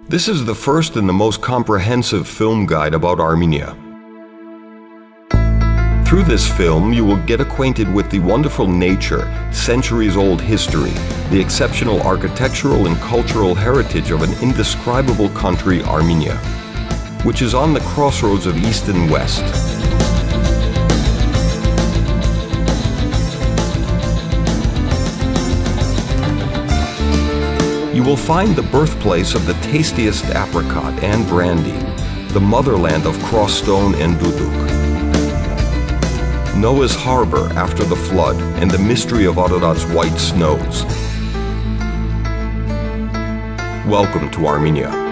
This is the first and the most comprehensive film guide about Armenia. Through this film, you will get acquainted with the wonderful nature, centuries-old history, the exceptional architectural and cultural heritage of an indescribable country, Armenia, which is on the crossroads of East and West. You will find the birthplace of the tastiest apricot and brandy, the motherland of crossstone and duduk, Noah's harbor after the flood, and the mystery of Ararat's white snows. Welcome to Armenia.